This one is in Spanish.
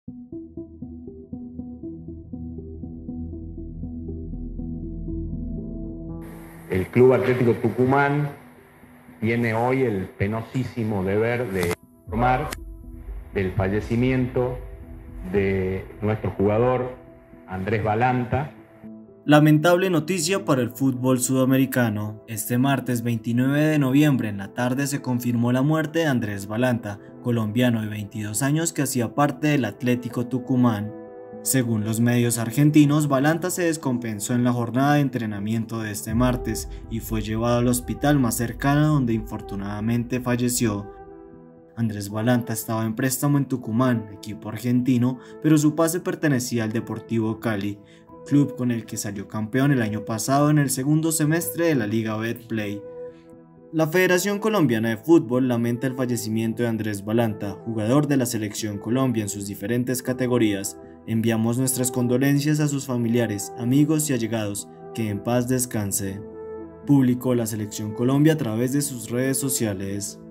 El Club Atlético Tucumán tiene hoy el penosísimo deber de informar del fallecimiento de nuestro jugador Andrés Balanta. Lamentable noticia para el fútbol sudamericano. Este martes 29 de noviembre en la tarde se confirmó la muerte de Andrés Balanta, colombiano de 22 años que hacía parte del Atlético Tucumán. Según los medios argentinos, Balanta se descompensó en la jornada de entrenamiento de este martes y fue llevado al hospital más cercano donde infortunadamente falleció. Andrés Balanta estaba en préstamo en Tucumán, equipo argentino, pero su pase pertenecía al Deportivo Cali, club con el que salió campeón el año pasado en el segundo semestre de la Liga Betplay. La Federación Colombiana de Fútbol lamenta el fallecimiento de Andrés Balanta, jugador de la Selección Colombia en sus diferentes categorías. Enviamos nuestras condolencias a sus familiares, amigos y allegados, que en paz descanse. Publicó la Selección Colombia a través de sus redes sociales.